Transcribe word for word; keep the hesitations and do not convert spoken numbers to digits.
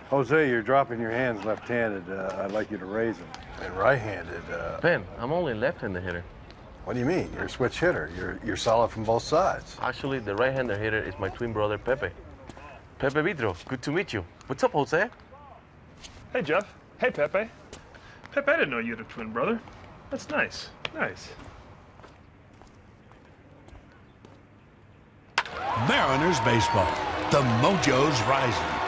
Jose, you're dropping your hands left-handed. Uh, I'd like you to raise them. And right-handed. Uh, Ben, I'm only a left-handed hitter. what do you mean? You're a switch hitter. You're you're solid from both sides. Actually, the right-handed hitter is my twin brother, Pepe. Pepe Vidro, good to meet you. What's up, Jose? Hey, Jeff. Hey, Pepe. Pepe, I didn't know you had a twin brother. That's nice. Nice. Mariners baseball. The mojo's rising.